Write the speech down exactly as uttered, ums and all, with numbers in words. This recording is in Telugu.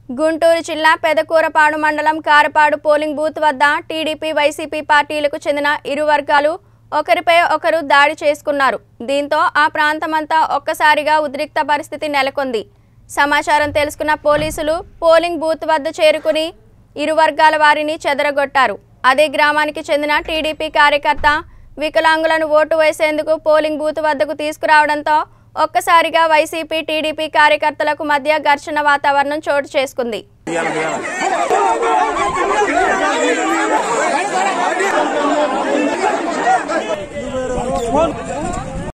గుంటూరు జిల్లా పెదకూరపాడు మండలం కారపాడు పోలింగ్ బూత్ వద్ద టీడీపీ వైసీపీ పార్టీలకు చెందిన ఇరు వర్గాలు ఒకరిపై ఒకరు దాడి చేసుకున్నారు. దీంతో ఆ ప్రాంతమంతా ఒక్కసారిగా ఉద్రిక్త పరిస్థితి నెలకొంది. సమాచారం తెలుసుకున్న పోలీసులు పోలింగ్ బూత్ వద్ద చేరుకుని ఇరు వర్గాల వారిని చెదరగొట్టారు. అదే గ్రామానికి చెందిన టీడీపీ కార్యకర్త వికలాంగులను ఓటు వేసేందుకు పోలింగ్ బూత్ వద్దకు తీసుకురావడంతో ఒక్కసారిగా వైసీపీ టీడీపీ కార్యకర్తలకు మధ్య ఘర్షణ వాతావరణం చోటు చేసుకుంది. One.